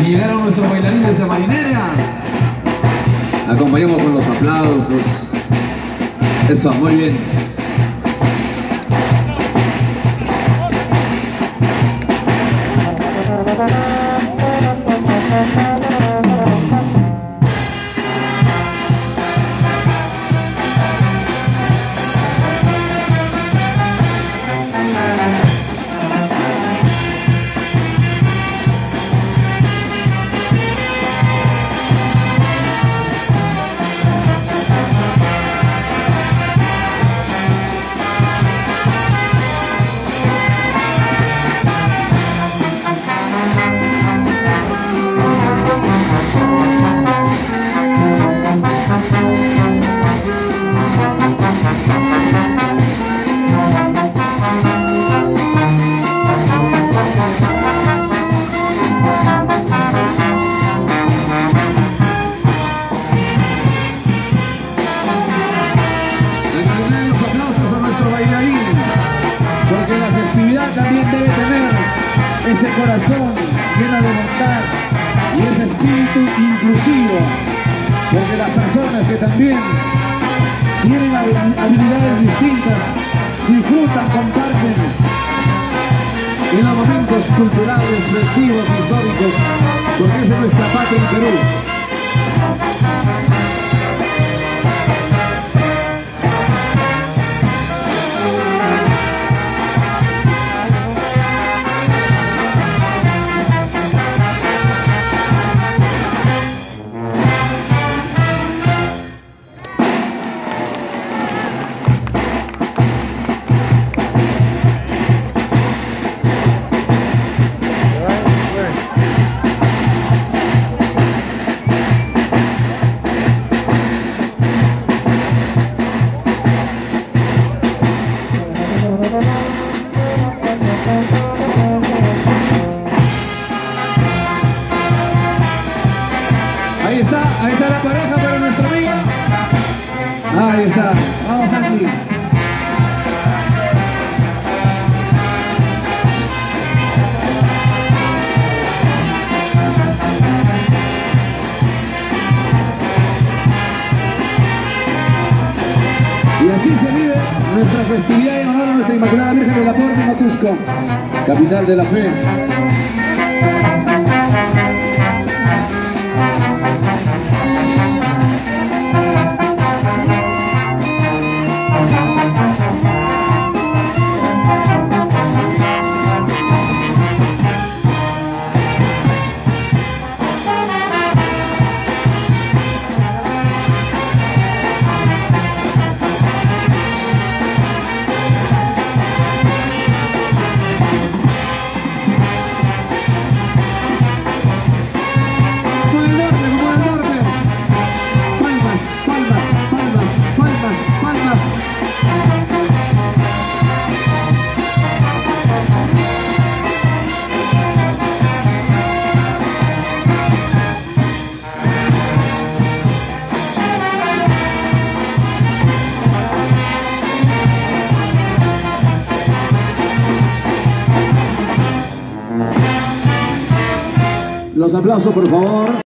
llegaron nuestros bailarines de marinera. Acompañamos con los aplausos. Eso, muy bien. También debe tener ese corazón lleno de bondad y ese espíritu inclusivo, porque las personas que también tienen habilidades distintas disfrutan, comparten en los momentos culturales, festivos, históricos, porque esa es nuestra patria en Perú. Ahí está la pareja para nuestra amiga. Ahí está, vamos aquí. Y así se vive nuestra festividad en honor a nuestra Inmaculada Virgen de la Puerta en Cusco, capital de la fe. Los aplausos, por favor.